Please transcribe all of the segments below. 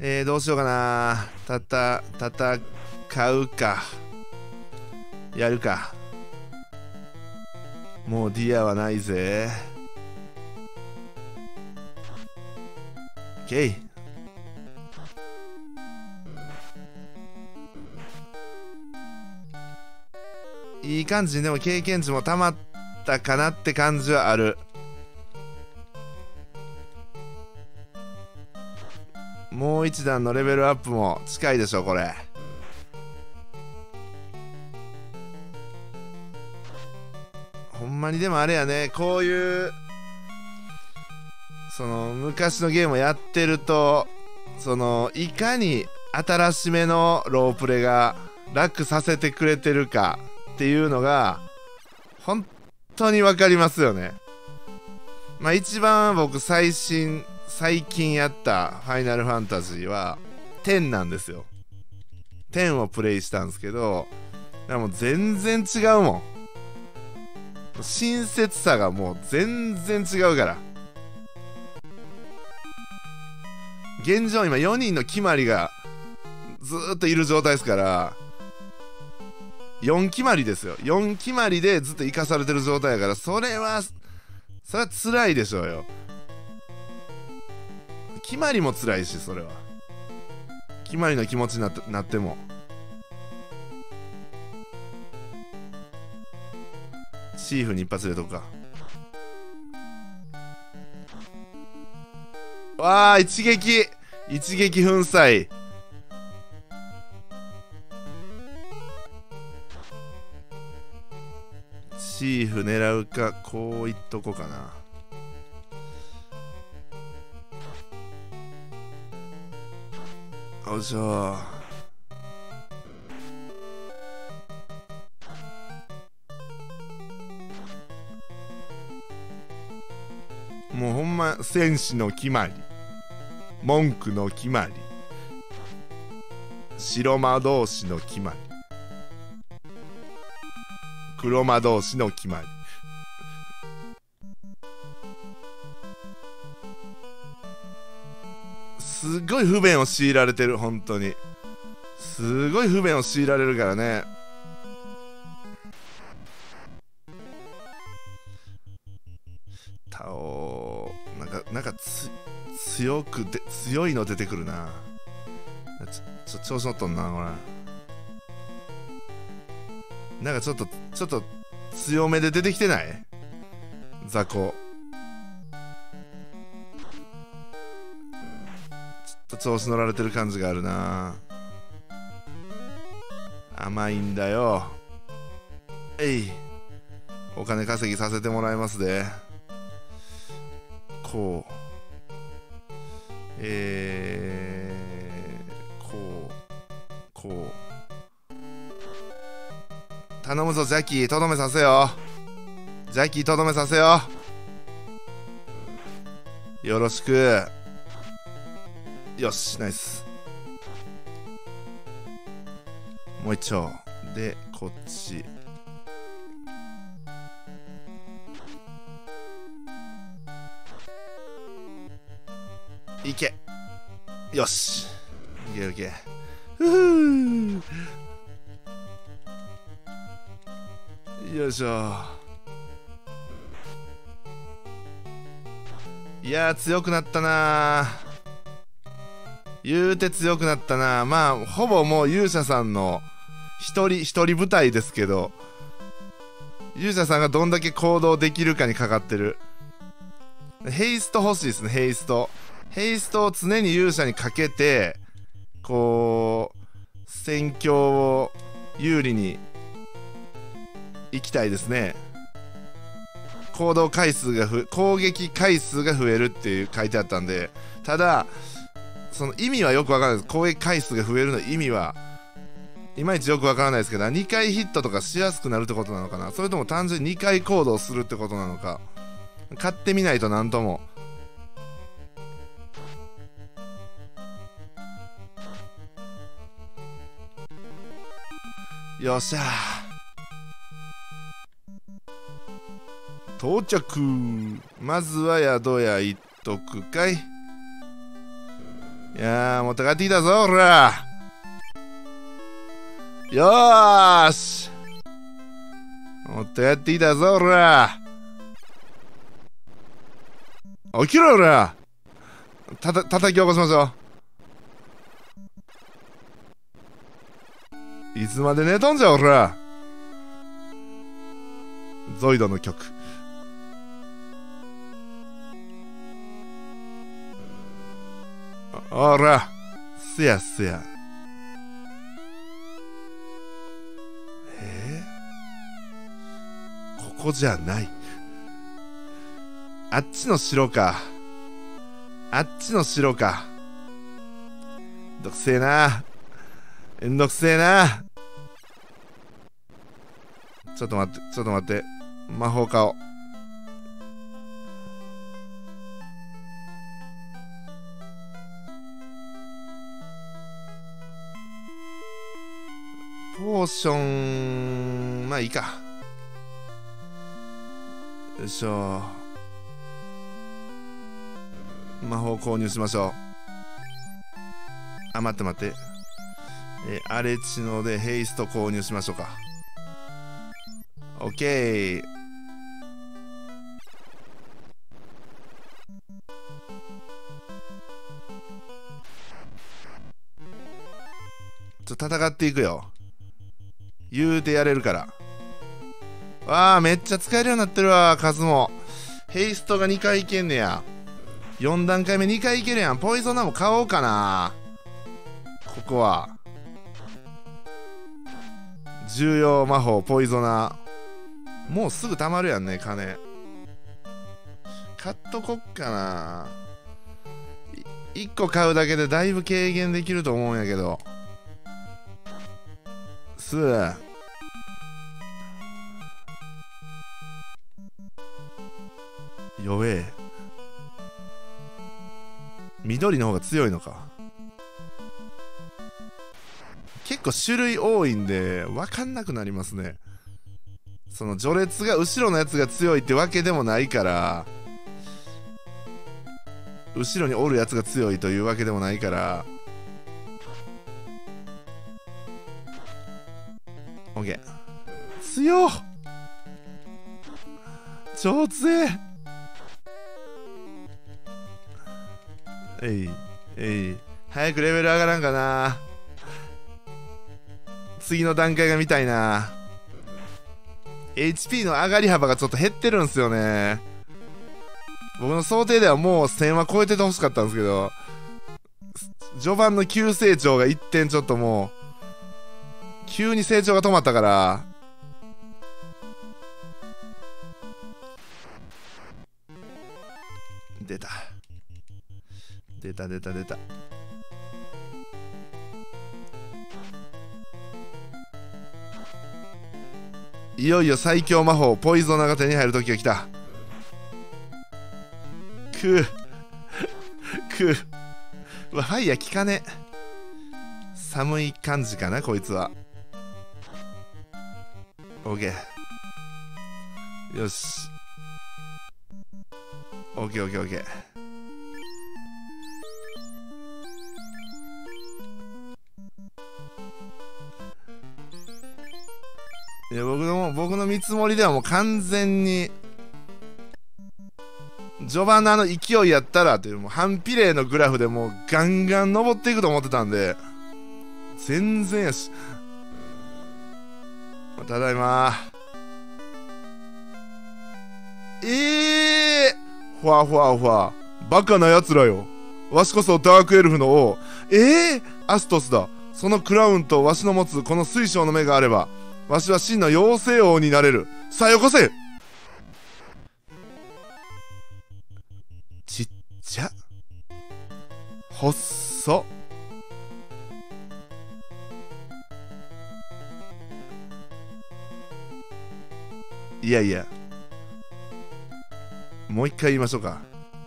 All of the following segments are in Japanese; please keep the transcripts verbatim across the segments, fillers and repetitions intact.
えー、どうしようかな。たた戦うかやるか。もうディアはないぜ。オッケー。いい感じにでも経験値もたまったかなって感じはある。もう一段のレベルアップも近いでしょこれ。ほんまにでもあれやね、こういうその昔のゲームをやってると、そのいかに新しめのロープレが楽させてくれてるかっていうのが本当に分かりますよね。まあ一番僕最新最近やったファイナルファンタジーはじゅうなんですよ。じゅうをプレイしたんですけど、でも全然違うもん。親切さがもう全然違うから。現状今よにんの決まりがずーっといる状態ですから、よん決まりですよ。よん決まりでずっと生かされてる状態やから、それはそれは辛いでしょうよ。決まりも辛いし、それは決まりの気持ちになって、なってもチーフに一発入れとくか。わあ、一撃一撃粉砕。チーフ狙うか、こういっとこうかな。よいしょ。もうほんま戦士の決まり、文句の決まり、白魔導士の決まり、黒魔導士の決まり。すごい不便を強いられてる。本当にすごい不便を強いられるからね。タオなんかなんかつ強くで強いの出てくるな。ちょちょ調子乗っとんなこれ。なんかちょっとちょっと強めで出てきてない雑魚。ちょっと調子乗られてる感じがあるな。甘いんだよ。えい、お金稼ぎさせてもらいますで。こうえー、こうこう頼むぞジャッキー、とどめさせよ。ジャッキーとどめさせよ。よろしく。よし、ナイス。もう一丁でこっち。いけ。よし、いけいけ。ふふよいしょ。いやー強くなったな。言うて強くなったな。まあほぼもう勇者さんの一人一人舞台ですけど、勇者さんがどんだけ行動できるかにかかってる。ヘイスト欲しいですね。ヘイストヘイストを常に勇者にかけて、こう戦況を有利にいきたいですね。行動回数がふ攻撃回数が増えるっていう書いてあったんで、ただその意味はよくわからないです。攻撃回数が増えるの意味はいまいちよくわからないですけど、にかいヒットとかしやすくなるってことなのかな、それとも単純ににかい行動するってことなのか、買ってみないとなんとも。よっしゃ到着。まずは宿屋行っとくかい。 いやー、持って帰ってきたぞ、ほら。よーし。持って帰ってきたぞ、ほら。起きろ、ほら。たた、叩き起こしましょう。いつまで寝とんじゃ、ほら。ゾイドの曲。ほら。すやすや。えー、ここじゃない。あっちの城か。あっちの城か。めんどくせえな。めんどくせえな。ちょっと待って、ちょっと待って。魔法顔。ポーション、まあいいか。よいしょ。魔法購入しましょう。あ、待って待って。えー、アレチノでヘイスト購入しましょうか。オッケー。ちょっと戦っていくよ。言うてやれるから。わあ、めっちゃ使えるようになってるわ、数も。ヘイストがにかいいけんねや。よん段階目にかいいけるやん。ポイゾナーも買おうかな。ここは。重要魔法、ポイゾナー。もうすぐ溜まるやんね、金。買っとこっかな。いっこ買うだけでだいぶ軽減できると思うんやけど。すー。弱え。緑の方が強いのか。結構種類多いんで分かんなくなりますね。その序列が後ろのやつが強いってわけでもないから、後ろにおるやつが強いというわけでもないから。 OK。 強っ、超強え。えいえい、早くレベル上がらんかな。次の段階が見たいな。 エイチピー の上がり幅がちょっと減ってるんすよね。僕の想定ではもうせんは超えててほしかったんですけど、序盤の急成長が一点ちょっともう急に成長が止まったから。出た出た出た出た。いよいよ最強魔法ポイゾナーが手に入る時が来た。くうくう。うわ、ファイヤー効かね。寒い感じかなこいつは。オッケー。よし。オッケーオッケーオッケー。いや、僕の僕の見積もりではもう完全に序盤のあの勢いやったらという、もう反比例のグラフでもうガンガン登っていくと思ってたんで、全然やし。ただいま。ええー、ふわふわふわ、バカなやつらよ。わしこそダークエルフの王。ええー、アストスだ。そのクラウンとわしの持つこの水晶の目があれば、わしは真の妖精王になれる。さあよこせ。ちっちゃ、ほっそ。いやいや、もう一回言いましょうか。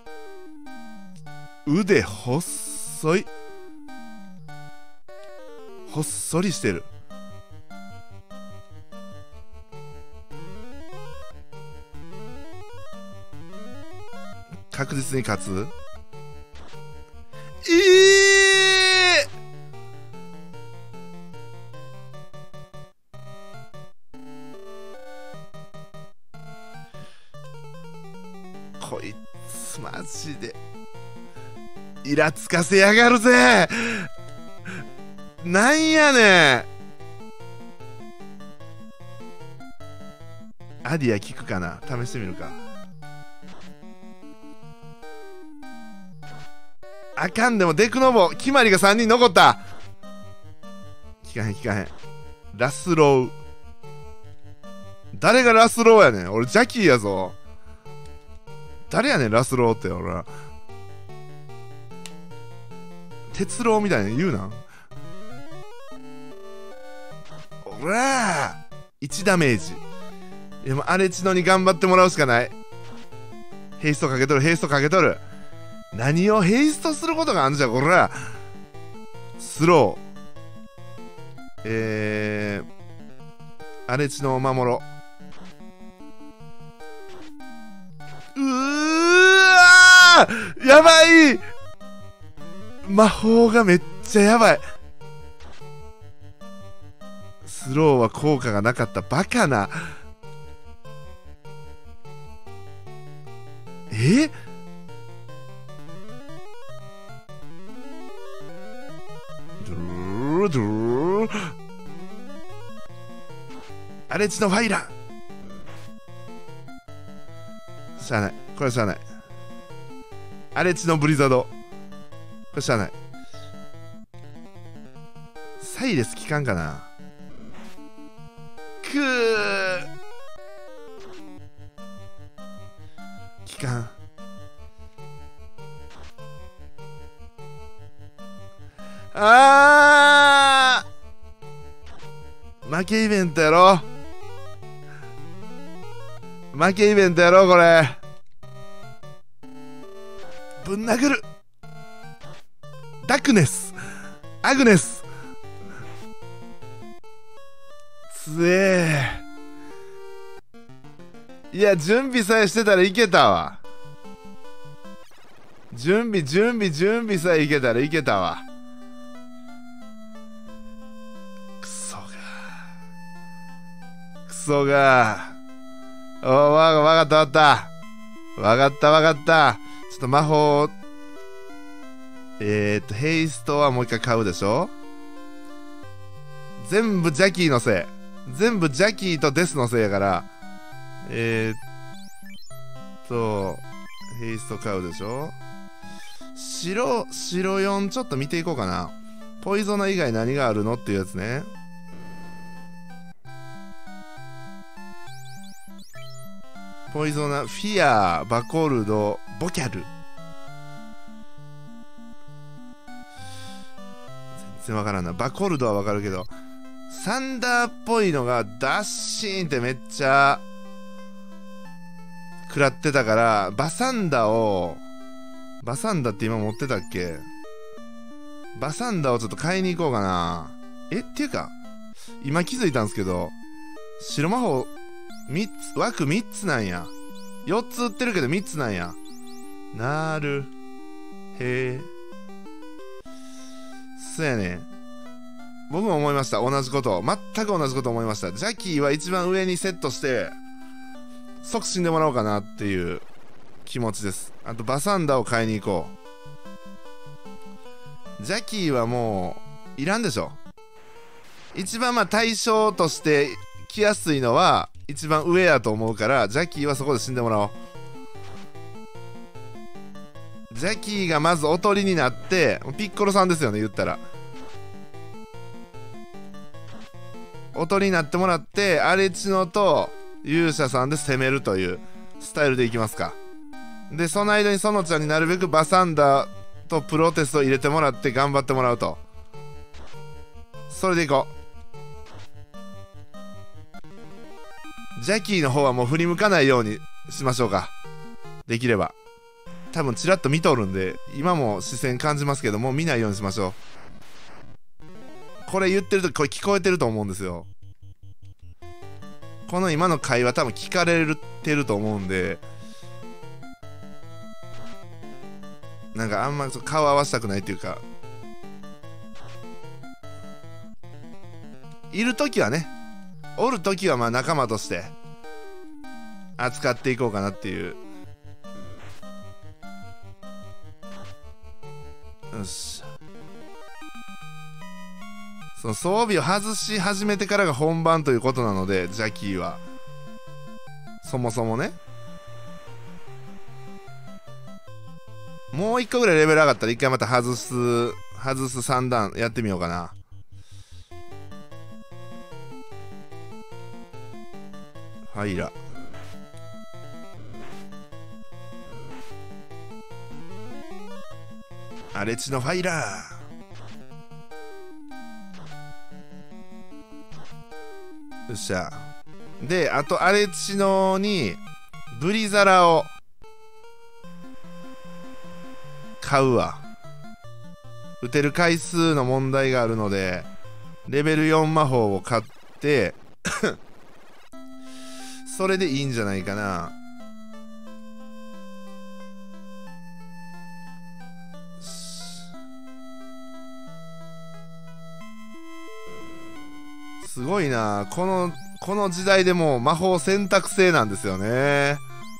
腕細い、ほっそりしてる。確実に勝つ。ええーこいつマジでイラつかせやがるぜ。なんやねん。アディア効くかな、試してみるか。あかん。でもデクノボ決まりがさんにん残った。効かへん効かへん。ラスロー。誰がラスローやねん。俺ジャキーやぞ。誰やねんラスローって。俺は鉄郎みたいに言うな。おらーいちダメージ。いやもうアレチノに頑張ってもらうしかない。ヘイストかけとるヘイストかけとる。何をヘイストすることがあんじゃこら。スロー。えー、アレチノを守ろう。うーわーやばい。魔法がめっちゃやばい。スローは効果がなかった。バカな。えドゥードゥーアレチのファイラー。しゃあない。これはしゃあない。アレチのブリザード。これしゃあない。サイレス効かんかな。くー効かん。あー負けイベントやろ。負けイベントやろこれ。ぶん殴る。ダクネスアグネスつえー。いや準備さえしてたらいけたわ。準備準備準備さえいけたらいけたわ。クソがクソがおーわわかったわかったわかったわかった。ちょっと魔法えーっとヘイストはもう一回買うでしょ。全部ジャキーのせい。全部ジャキーとデスのせいやから。えーっとヘイスト買うでしょ。白白よんちょっと見ていこうかな。ポイゾナ以外何があるのっていうやつね。ポイゾナフィアバコルドボキャル。全然わからんな。バコルドはわかるけどサンダーっぽいのがダッシーンってめっちゃ食らってたから、バサンダをバサンダって今持ってたっけ。バサンダをちょっと買いに行こうかな。えっていうか今気づいたんですけど、白魔法みっつ枠みっつなんや。よっつ売ってるけどみっつなんや。なるへえ。そうやね。僕も思いました。同じこと。全く同じこと思いました。ジャキーは一番上にセットして即死んでもらおうかなっていう気持ちです。あとバサンダを買いに行こう。ジャキーはもういらんでしょ。一番まあ対象として来やすいのは一番上やと思うから、ジャキーはそこで死んでもらおう。ジャキーがまずおとりになって、ピッコロさんですよね言ったら。おとりになってもらってアレチノと勇者さんで攻めるというスタイルでいきますか。でその間にソノちゃんになるべくバサンダとプロテストを入れてもらって頑張ってもらうと。それでいこう。ジャキーの方はもう振り向かないようにしましょうか。できれば。多分チラッと見とるんで今も視線感じますけども、見ないようにしましょう。これ言ってるとこれ聞こえてると思うんですよ。この今の会話多分聞かれてると思うんで、なんかあんま顔合わせたくないっていうか、いるときはね、おるときはまあ仲間として扱っていこうかなっていうよし。その装備を外し始めてからが本番ということなので、ジャキーはそもそもね。もう一個ぐらいレベル上がったら一回また外す外すさん段やってみようかな。ファイラ荒れ地のファイラー。よっしゃ。で、あと荒れ地のにブリザラを買うわ。打てる回数の問題があるのでレベルよん魔法を買ってそれでいいんじゃないかな。すごいな。このこの時代でも魔法選択制なんですよね。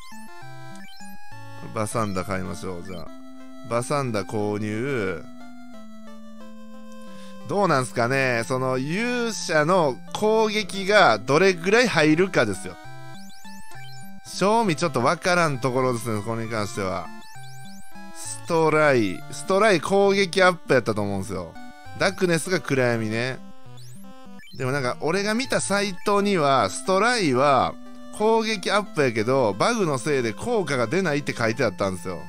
バサンダ買いましょう。じゃあバサンダ購入。どうなんすかね、その勇者の攻撃がどれぐらい入るかですよ。正味ちょっとわからんところですね、これに関しては。ストライストライ攻撃アップやったと思うんですよ。ダークネスが暗闇ね。でもなんか俺が見たサイトにはストライは攻撃アップやけどバグのせいで効果が出ないって書いてあったんですよ、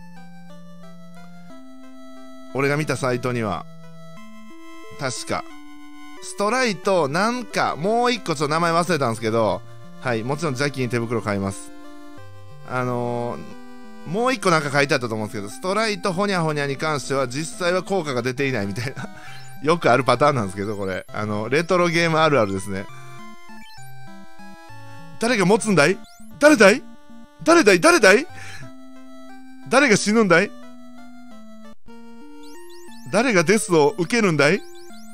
俺が見たサイトには。確かストライとなんかもう一個ちょっと名前忘れたんですけど、はい、もちろんジャッキーに手袋買います。あのー、もう一個なんか書いてあったと思うんですけど、ストライとホニャホニャに関しては実際は効果が出ていないみたいなよくあるパターンなんですけど、これあのレトロゲームあるあるですね。誰が持つんだい？誰だい？誰だい？誰だい？誰が死ぬんだい？誰がデスを受けるんだい？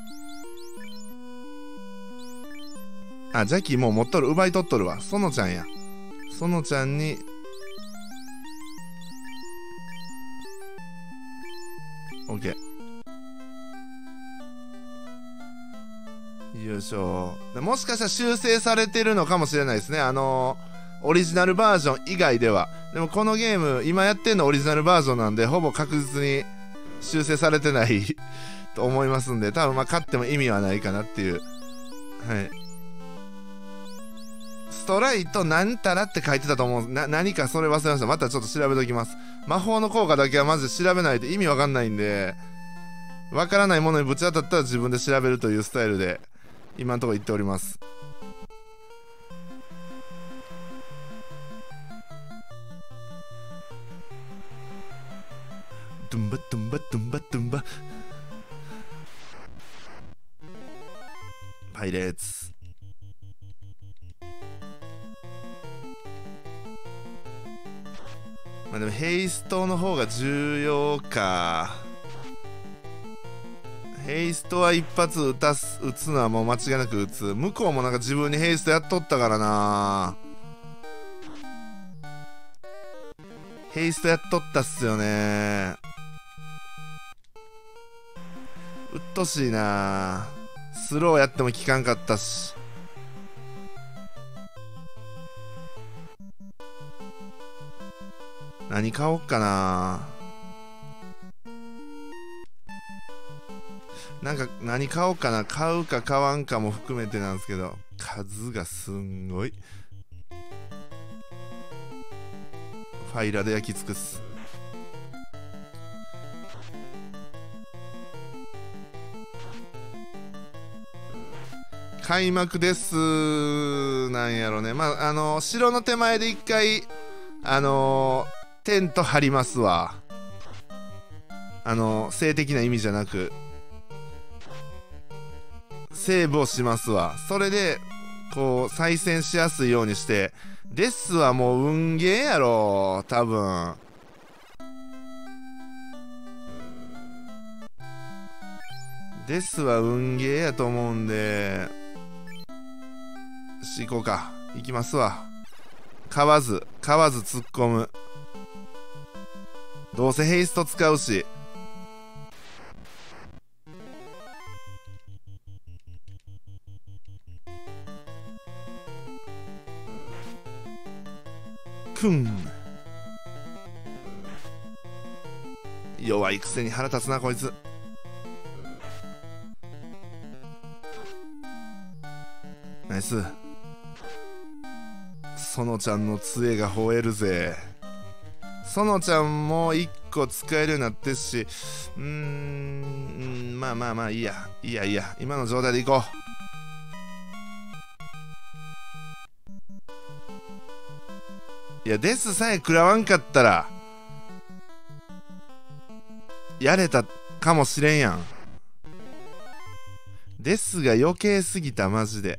あ、ジャッキーもう持っとる、奪い取っとるわ。ソノちゃんや。ソノちゃんにオッケー。よいしょ。もしかしたら修正されてるのかもしれないですね、あのー、オリジナルバージョン以外では。でもこのゲーム今やってんのオリジナルバージョンなんでほぼ確実に修正されてないと思いますんで、多分まあ勝っても意味はないかなっていう。はい、ストライトなんたらって書いてたと思う。な何かそれ忘れました。またちょっと調べときます。魔法の効果だけはマジで調べないと意味わかんないんで、わからないものにぶち当たったら自分で調べるというスタイルで今のところ言っております。ドゥンバドゥンバドゥンバドゥンバパイレーツ。まあでもヘイストの方が重要か。ヘイストは一発撃たす撃つのはもう間違いなく撃つ。向こうもなんか自分にヘイストやっとったからな。ヘイストやっとったっすよね。うっとしいな。スローやっても効かんかったし。何買おっかな。なんか何買おうかな。買うか買わんかも含めてなんですけど、数がすんごい。ファイラで焼き尽くす。開幕ですなんやろね。まああの城の手前で一回あのテント張りますわ。あの性的な意味じゃなくセーブをしますわ。それでこう再戦しやすいようにして。デスはもう運ゲーやろ多分。デスは運ゲーやと思うんで、よし行こうか。行きますわ。買わず買わず突っ込む。どうせヘイスト使うし。 ふん。弱いくせに腹立つなこいつ。ナイス。園ちゃんの杖が吠えるぜ。園ちゃんもいっこ使えるようになってっし、うーん、まあまあまあいいやいいやいいや、今の状態でいこう。いや、デスさえ食らわんかったらやれたかもしれんやん。デスが余計すぎたマジで。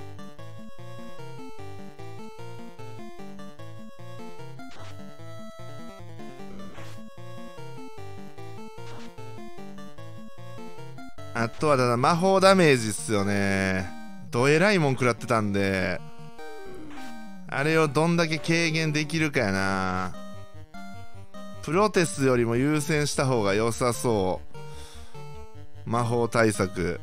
あとはただ魔法ダメージっすよね。どえらいもん食らってたんで、あれをどんだけ軽減できるかやな。プロテスよりも優先した方が良さそう。魔法対策。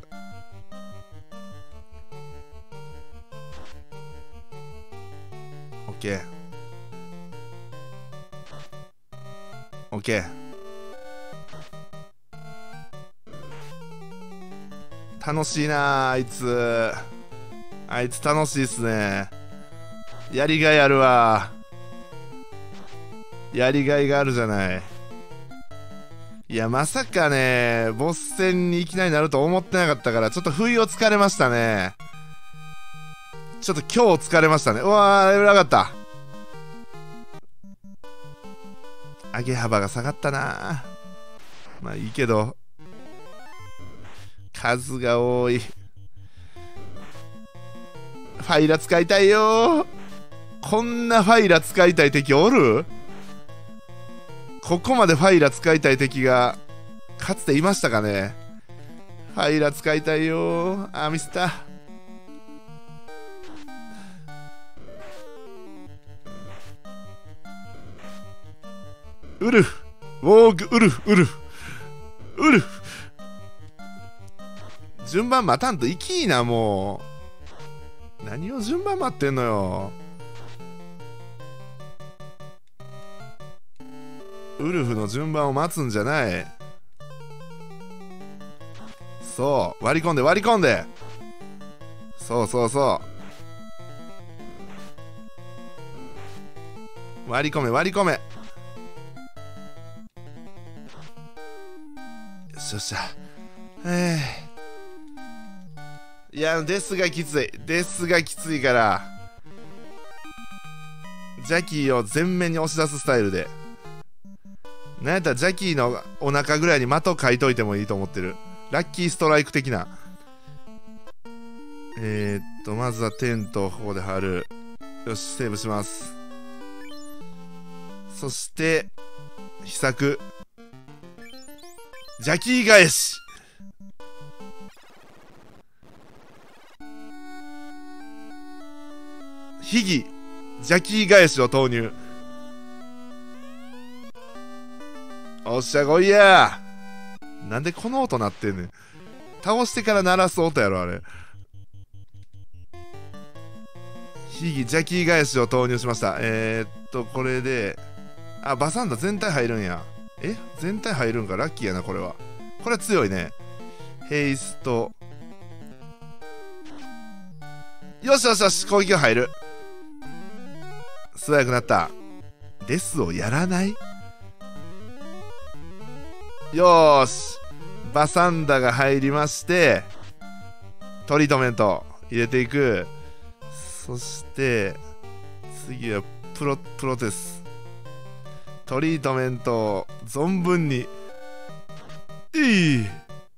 オッケーオッケー。楽しいなあいつ。あいつ楽しいっすね。やりがいあるわ。やりがいがあるじゃない。いや、まさかね、ボス戦にいきなりなると思ってなかったから、ちょっと不意をつかれましたね。ちょっと今日疲れましたね。うわー、レベル上がった。上げ幅が下がったな。まあいいけど、数が多い。ファイラ使いたいよ。こんなファイラ使いたい敵おる？ここまでファイラ使いたい敵がかつていましたかね。ファイラ使いたいよ。あー、ミスった。ウルフ、ウォーグウルフ、ウルフ、ウルフ。順番待たんといきーな、もう。何を順番待ってんのよ。ウルフの順番を待つんじゃない。そう、割り込んで割り込んで。そうそうそう。割り込め割り込め。よしよっしゃ。ええ。いや、デスがきつい。デスがきついから。ジャキーを前面に押し出すスタイルで。なんやったらジャキーのお腹ぐらいに的書いといてもいいと思ってる。ラッキーストライク的な。えー、っと、まずはテントをここで張る。よし、セーブします。そして、秘策。ジャキー返し。秘技ジャキー返しを投入。おっしゃ、来いや。なんでこの音鳴ってんねん。倒してから鳴らす音やろあれ。秘技ジャキー返しを投入しました。えー、っとこれで、あ、バサンダ全体入るんや。え、全体入るんか。ラッキーやなこれは。これは強いね。ヘイスト。よしよしよし、攻撃が入る。素早くなった。デスをやらない。よーし、バサンダが入りまして、トリートメント入れていく。そして次はプロプロテス。トリートメントを存分に。いい。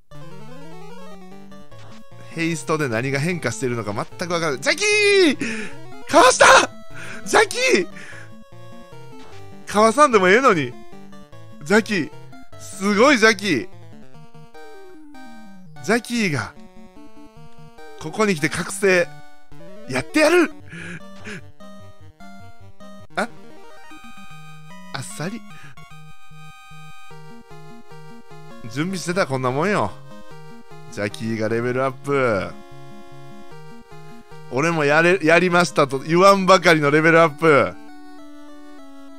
ヘイストで何が変化しているのか全く分からない。ジャキーかわした。ジャキーかわさんでもええのに。ジャキーすごい。ジャキージャキーがここに来て覚醒やってやる。ああっさり準備してた。こんなもんよ。ジャキーがレベルアップ。俺もやれやりましたと言わんばかりのレベルアップ。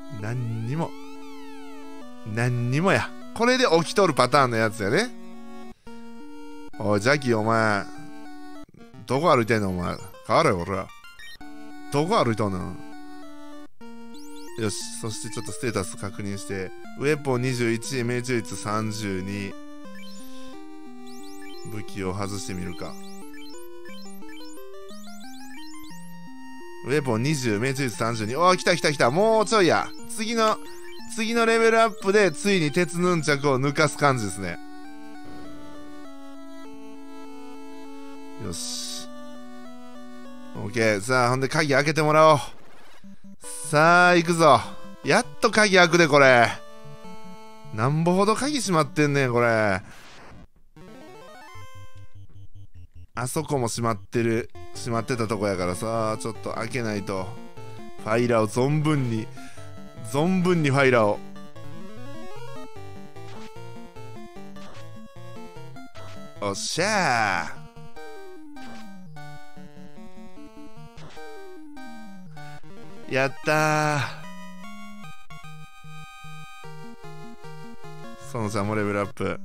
何にも何にもや。これで起きとるパターンのやつやね。おいジャキお前どこ歩いてんのお前。変われよ俺ら。どこ歩いとんの。よし、そしてちょっとステータス確認して、ウェポンにじゅういち、命中率さんじゅうに、武器を外してみるか。ウェポンにじゅう、命中率さんじゅうに。おー、来た来た来た。もうちょいや。次の、次のレベルアップでついに鉄ヌンチャクを抜かす感じですね。よし。オッケー。さあ、ほんで鍵開けてもらおう。さあ、行くぞ。やっと鍵開くで、これ。なんぼほど鍵閉まってんねん、これ。あそこも閉まってる。閉まってたとこやからさ、ちょっと開けないと。ファイラーを存分に、存分にファイラーを。おっしゃー。やったー。そのちゃんもレベルアップ。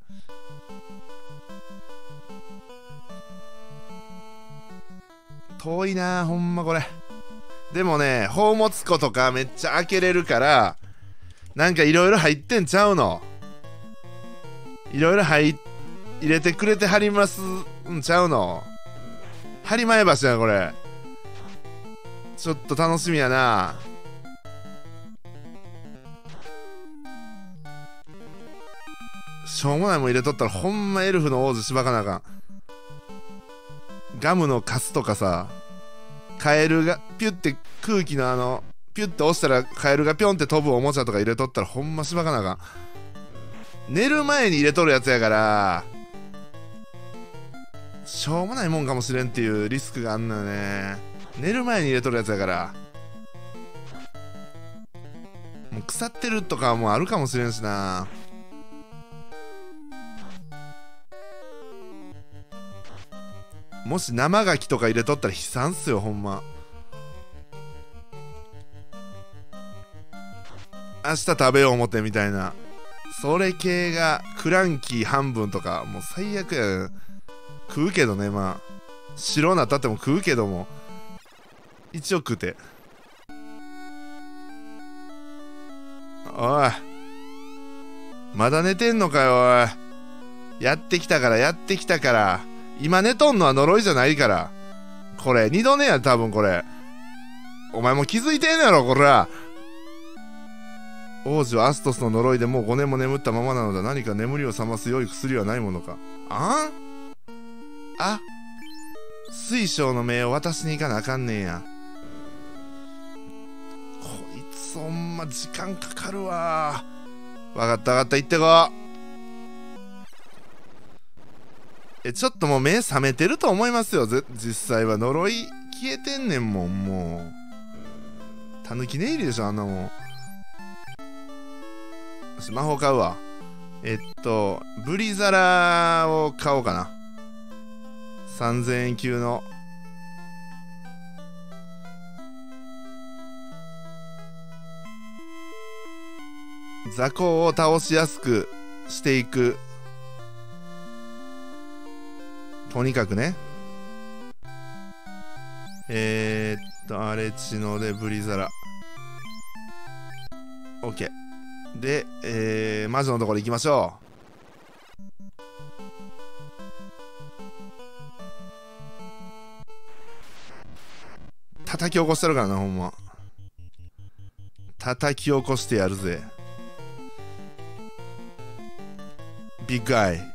遠いなー、ほんまこれ。でもね、宝物庫とかめっちゃ開けれるから、なんかいろいろ入ってんちゃうの。いろいろ入入れてくれてはりますんちゃうの。はりまえ橋やこれ。ちょっと楽しみやな。しょうもないもん入れとったらほんまエルフの王子しばかなあかん。ガムのカスとかさ、カエルがピュって空気のあのピュって押したらカエルがピョンって飛ぶおもちゃとか入れとったらほんましばかなあかん。寝る前に入れとるやつやからしょうもないもんかもしれんっていうリスクがあんのよね。寝る前に入れとるやつやからもう腐ってるとかもあるかもしれんしな。もし生牡蠣とか入れとったら悲惨っすよほんま。明日食べよう思ってみたいなそれ系がクランキー半分とかもう最悪や。食うけどね、まあ白なったっても食うけども一応食うて。おいまだ寝てんのかよ。おいやってきたからやってきたから。今寝とんのは呪いじゃないから。これ二度寝や多分これ。お前も気づいてんのやろこら。王子はアストスの呪いでもうごねんも眠ったままなのだ。何か眠りを覚ます良い薬はないものか。あんあ水晶の命を渡しに行かなあかんねんや。こいつほんま時間かかるわ。わかったわかった、行ってこう。えちょっともう目覚めてると思いますよ。実際は呪い消えてんねんもん。もうたぬき寝入りでしょあんなもん。魔法買うわ。えっとブリザラを買おうかな。さんぜんえん級の雑魚を倒しやすくしていく。とにかくね。えー、っとアレチノでブリザラ OK で、えー、魔女のところ行きましょう。叩き起こしてるからなほんま。叩き起こしてやるぜビッグアイ。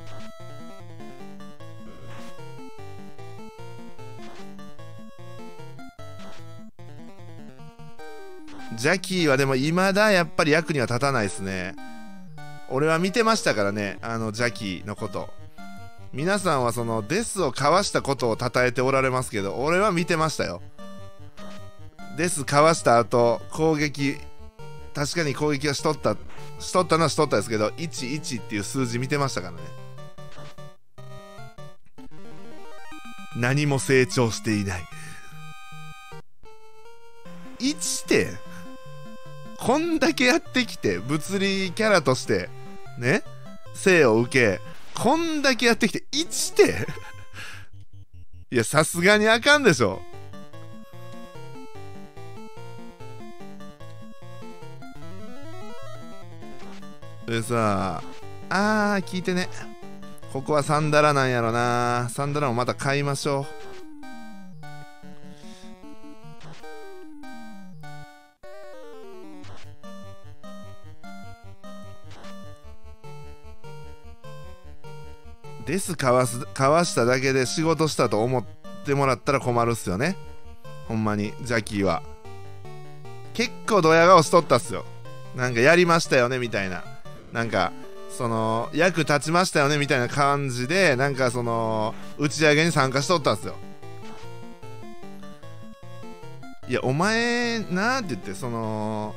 ジャキーはでも未だやっぱり役には立たないですね。俺は見てましたからね、あのジャキーのこと。皆さんはそのデスをかわしたことを称えておられますけど、俺は見てましたよ。デスかわした後攻撃、確かに攻撃はしとったしとったのはしとったですけど、いちいちっていう数字見てましたからね。何も成長していない。いちってこんだけやってきて、物理キャラとしてね、生を受け、こんだけやってきていちっていや、さすがにあかんでしょ。でさあ、あー聞いてね、ここはサンダラなんやろな。サンダラもまた買いましょう。ですかわすかわしただけで仕事したと思ってもらったら困るっすよね。ほんまにジャキーは結構ドヤ顔しとったっすよ。なんかやりましたよねみたいな、なんかその役立ちましたよねみたいな感じで、なんかその打ち上げに参加しとったんすよ。いやお前なーって言って、その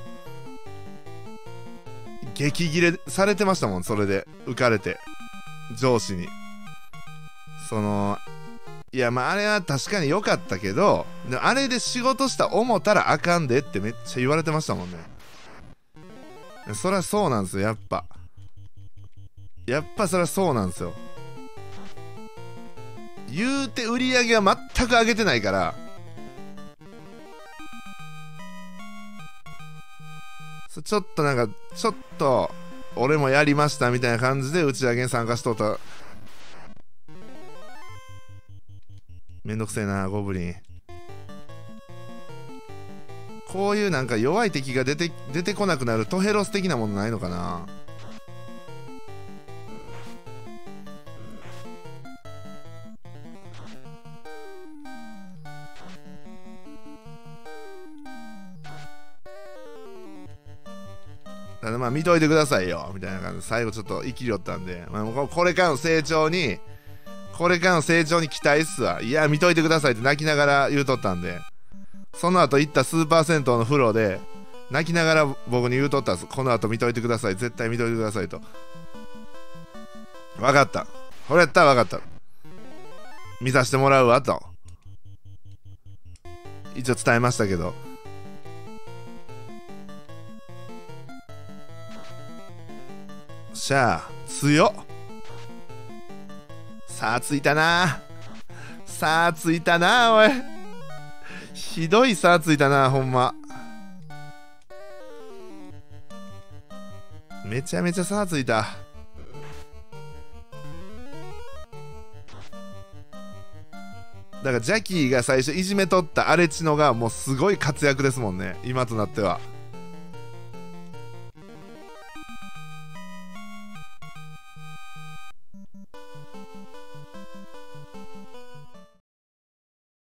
激切れされてましたもん。それで浮かれて上司に、そのいやまああれは確かに良かったけど、でもあれで仕事した思ったらあかんでってめっちゃ言われてましたもんね。そりゃそうなんですよ。やっぱやっぱそりゃそうなんですよ。言うて売り上げは全く上げてないから、ちょっとなんかちょっと俺もやりましたみたいな感じで打ち上げに参加しとった。めんどくせえなゴブリン。こういうなんか弱い敵が出て出てこなくなるトヘロス的なものないのかな。ただまあ見といてくださいよみたいな感じで最後ちょっと生きりよったんで、まあ、これからの成長にこれからの成長に期待っすわ。いや見といてくださいって泣きながら言うとったんで、その後行ったスーパー銭湯の風呂で泣きながら僕に言うとったんです。この後見といてください、絶対見といてくださいと。分かった、これやったら分かった、見させてもらうわと一応伝えましたけど、しゃあ強っ。さあついたな、さあついたな、おいひどいさあついたな、ほんまめちゃめちゃさあついた。だからジャキーが最初いじめとったアレチノがもうすごい活躍ですもんね、今となっては。